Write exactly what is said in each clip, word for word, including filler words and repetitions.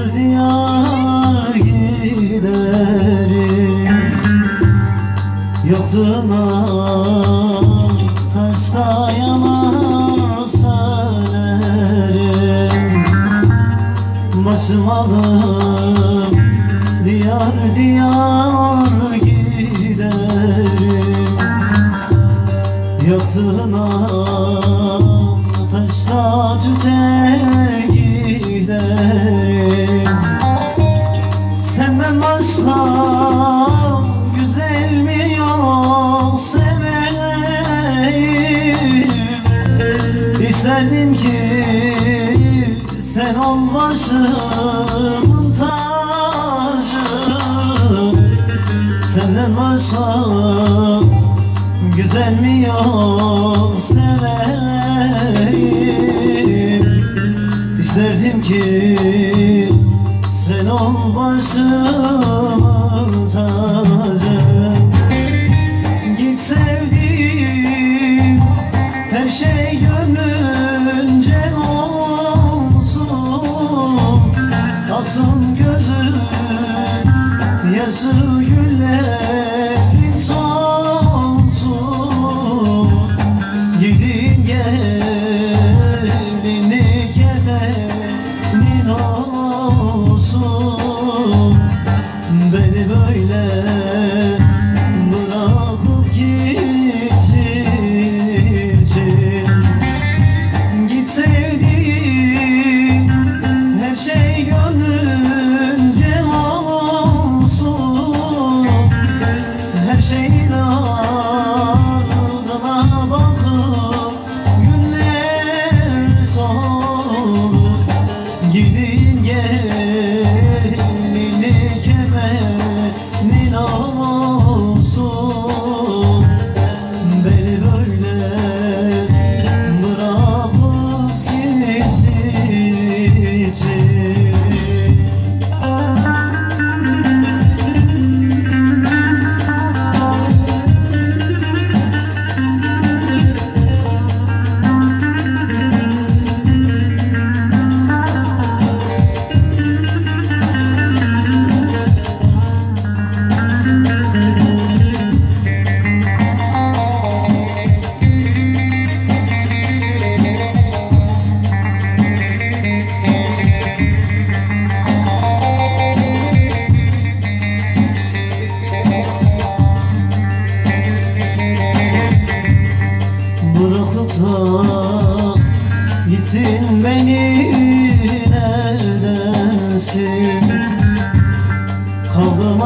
diyar diyar giderim. Yokluğuna taşta yalan söylerim. Başım alıp diyar diyar giderim. Yokluğuna taşta tüter giderim. Senden başka güzel mi yok seveyim. İsterdim ki sen ol başımın tacı. Senden başka güzel mi yok seveyim. İsterdim ki sen ol başımın tacı. Git sevdiğim, her şey gönlünce olsun. Aksın gözün yaşı güllerin solsun. Gidin gelini kefenin olsun. Beni böyle bırakıp gideceksin. Git sevdiğim, her şey gönlünce olsun. Her şeyin ardına bakıp günler solur. Gidin gelini kefenin olsun. Beni böyle bırakıp gideceksin. Bırakıp da gittin beni neredesin? Kaldım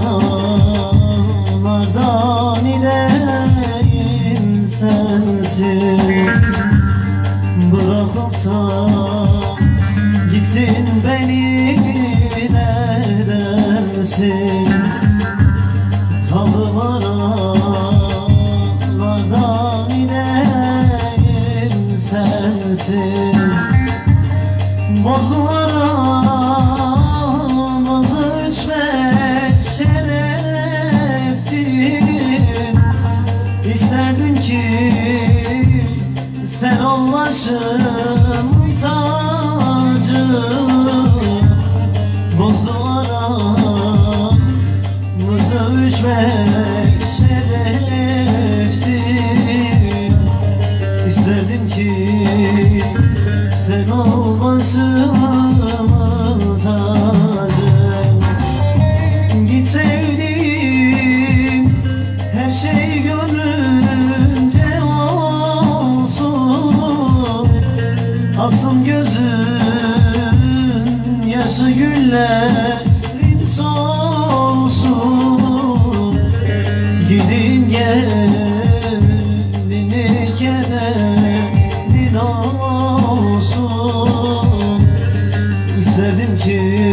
aralarda nideyim sensin. Bırakıp da gittin beni neredesin? Kaldım aralarda sensin. Bozdular aramızı üç beş şerefsin. İsterdim ki sen ol başımın tacı. Bozdular aramızı üç beş şerefsin. İsterdim ki sen ol başımın tacı. Git sevdiğim, her şey gönlünce olsun. Aksın gözün yaşı güllerin solsun. Gidin gelini kefenin olsun. İsterdim ki